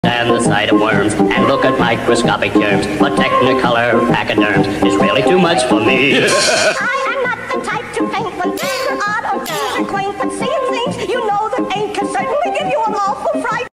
And the sight of worms, and look at microscopic germs. But Technicolor pachyderms is really too much for me. I am not the type to faint when things are odd or things are quaint, but seeing things you know that ain't can certainly give you an awful fright.